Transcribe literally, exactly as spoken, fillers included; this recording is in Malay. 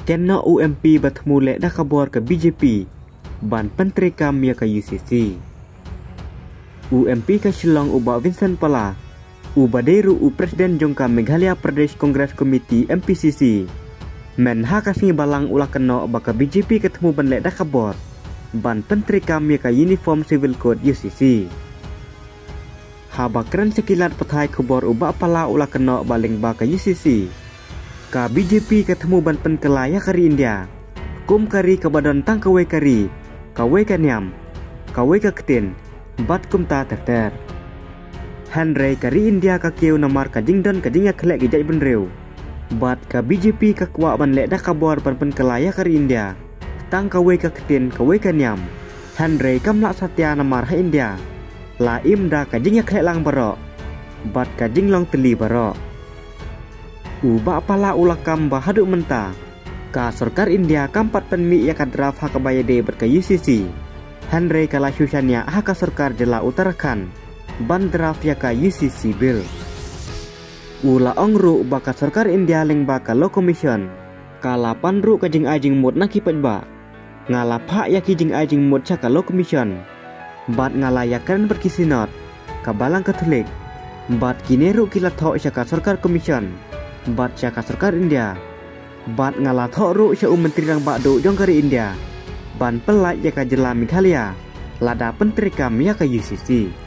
Kenno U M P bertemu lek dah kabar ke B J P ban Menteri Kam ya ke U C C. U M P ke Shillong ubah Vincent Pala Ubaderu u Presiden Jongka Meghalaya Pradesh Congress Committee M P C C. Men ha kasih balang ulah kena baka B J P ketemu ban lek dah kabar ban Menteri Kam ya ke Uniform Civil Code U C C. Ha bakran sekilat petai kabar ubah pala ulah kena baling baka U C C. Ka B J P ketemu ban pen kelaya kari India. Kum kari ke badan tang kawe kari. Kawe kanyam. Kawe ke ketin. Bat kum ta terter. Henry kari India ka kieu namar ka jingdon ka jinga khelek gijai benreu. Bat ka B J P ka kwa ban lek dah kabar ban pen kelaya kari India. Tang kawe ke ketin kawe kanyam. Henry kam lak satya namar ha India. La im da ka jinga khelek lang barok. Bat ka jinglong teli barok. Ubah pala ulakam bahaduk menta. Ka Sarkar India kampat penmi ya ka draft hak bayade berka U C C. Henry kala Shushanya hak Sarkar jela Uttarakhand. Ban draft ya ka U C C bill. Ula ongru baka Sarkar India ling baka Law Commission. Kala panru ka jing ajing mut naki pajba. Ngala pak ya ki jing ajing mut chaka Law Commission. Bat ngala yakan berkisinot. Ka balang Katolik. Bat kineru kilat thok chaka Sarkar Commission. Bat syaka Sarkar India. Bat ngala thok ru sya Menteri rang bakdo jongkari India. Ban pelak ya ka jela Meghalaya. Lada Menteri Kam ya ka U C C.